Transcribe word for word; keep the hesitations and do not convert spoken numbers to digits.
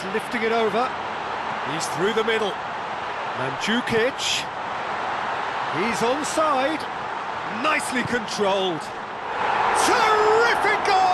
He's lifting it over. He's through the middle. Mandzukic. He's onside. Nicely controlled. Terrific goal!